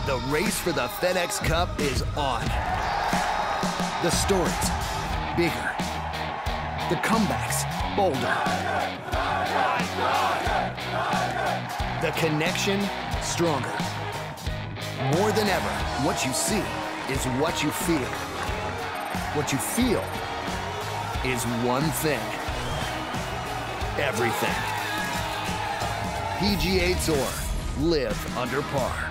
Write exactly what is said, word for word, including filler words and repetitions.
The race for the FedExCup is on. The stories, bigger. The comebacks, bolder. The connection, stronger. More than ever, what you see is what you feel. What you feel is one thing. Everything. P G A Tour. Live under par.